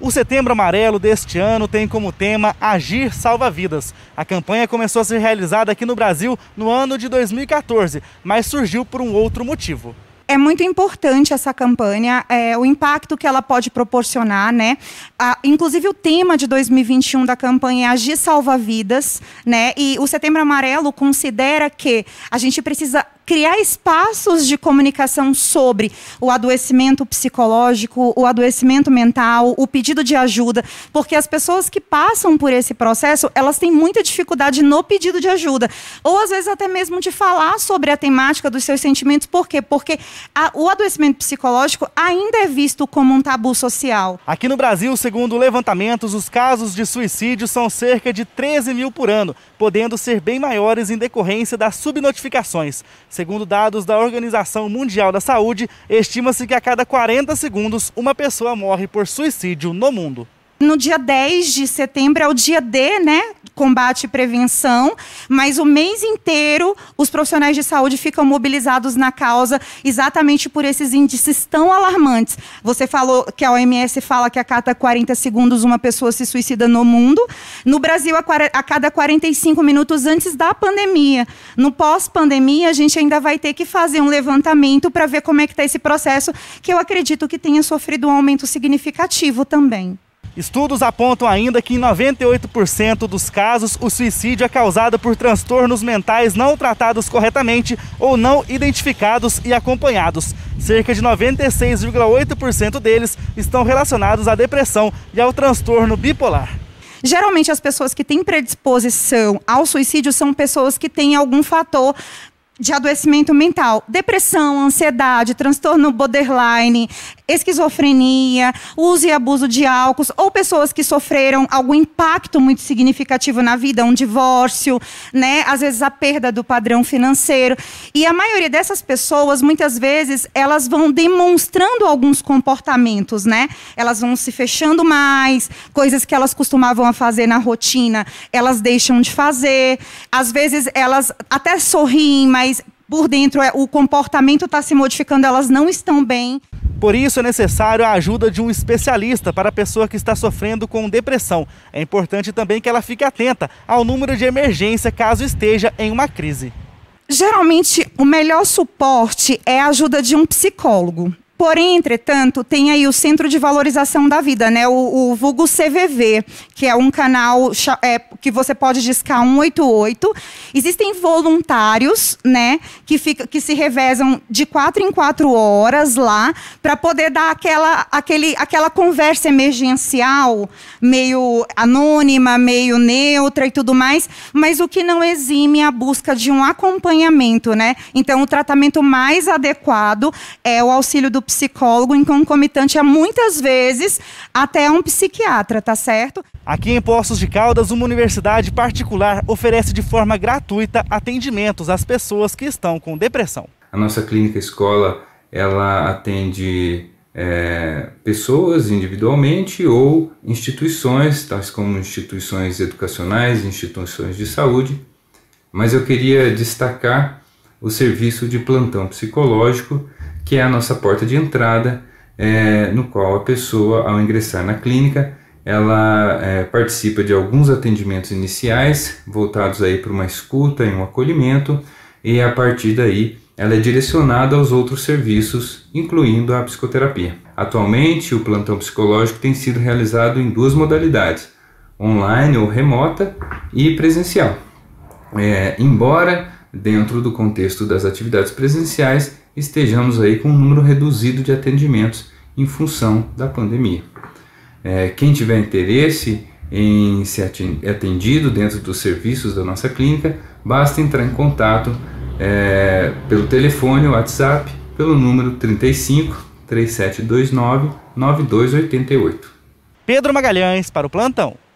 O Setembro Amarelo deste ano tem como tema Agir Salva Vidas. A campanha começou a ser realizada aqui no Brasil no ano de 2014, mas surgiu por um outro motivo. É muito importante essa campanha, o impacto que ela pode proporcionar, né? Inclusive o tema de 2021 da campanha é Agir Salva Vidas, né? E o Setembro Amarelo considera que a gente precisa criar espaços de comunicação sobre o adoecimento psicológico, o adoecimento mental, o pedido de ajuda, porque as pessoas que passam por esse processo, elas têm muita dificuldade no pedido de ajuda, ou às vezes até mesmo de falar sobre a temática dos seus sentimentos. Por quê? Porque o adoecimento psicológico ainda é visto como um tabu social. Aqui no Brasil, segundo levantamentos, os casos de suicídio são cerca de 13 mil por ano, podendo ser bem maiores em decorrência das subnotificações. Segundo dados da Organização Mundial da Saúde, estima-se que a cada 40 segundos uma pessoa morre por suicídio no mundo. No dia 10 de setembro é o dia D, né? Combate e prevenção, mas o mês inteiro os profissionais de saúde ficam mobilizados na causa exatamente por esses índices tão alarmantes. Você falou que a OMS fala que a cada 40 segundos uma pessoa se suicida no mundo. No Brasil, a cada 45 minutos antes da pandemia. No pós-pandemia, a gente ainda vai ter que fazer um levantamento para ver como é que está esse processo, que eu acredito que tenha sofrido um aumento significativo também. Estudos apontam ainda que em 98% dos casos o suicídio é causado por transtornos mentais não tratados corretamente ou não identificados e acompanhados. Cerca de 96,8% deles estão relacionados à depressão e ao transtorno bipolar. Geralmente as pessoas que têm predisposição ao suicídio são pessoas que têm algum fator de adoecimento mental, depressão, ansiedade, transtorno borderline, esquizofrenia, uso e abuso de álcool, ou pessoas que sofreram algum impacto muito significativo na vida, um divórcio, né? Às vezes a perda do padrão financeiro. E a maioria dessas pessoas, muitas vezes, elas vão demonstrando alguns comportamentos, né? Elas vão se fechando mais, coisas que elas costumavam a fazer na rotina, elas deixam de fazer. Às vezes elas até sorriem, mas por dentro o comportamento está se modificando, elas não estão bem. Por isso é necessário a ajuda de um especialista para a pessoa que está sofrendo com depressão. É importante também que ela fique atenta ao número de emergência caso esteja em uma crise. Geralmente, o melhor suporte é a ajuda de um psicólogo. Porém, entretanto, tem aí o Centro de Valorização da Vida, né? O vulgo CVV, que é um canal que você pode discar 188. Existem voluntários, né, que se revezam de 4 em 4 horas lá, para poder dar aquela conversa emergencial, meio anônima, meio neutra e tudo mais, mas o que não exime a busca de um acompanhamento, né? Então, o tratamento mais adequado é o auxílio do psicólogo em concomitante a, muitas vezes, até um psiquiatra, tá certo? Aqui em Poços de Caldas, uma universidade particular oferece de forma gratuita atendimentos às pessoas que estão com depressão. A nossa clínica escola, ela atende pessoas individualmente ou instituições, tais como instituições educacionais, instituições de saúde, mas eu queria destacar o serviço de plantão psicológico, que é a nossa porta de entrada, no qual a pessoa, ao ingressar na clínica, ela participa de alguns atendimentos iniciais, voltados aí para uma escuta e um acolhimento, e a partir daí ela é direcionada aos outros serviços, incluindo a psicoterapia. Atualmente, o plantão psicológico tem sido realizado em 2 modalidades, online ou remota e presencial. Embora, dentro do contexto das atividades presenciais, estejamos aí com um número reduzido de atendimentos em função da pandemia. Quem tiver interesse em ser atendido dentro dos serviços da nossa clínica, basta entrar em contato pelo telefone ou WhatsApp, pelo número 35 3729 9288. Pedro Magalhães para o Plantão.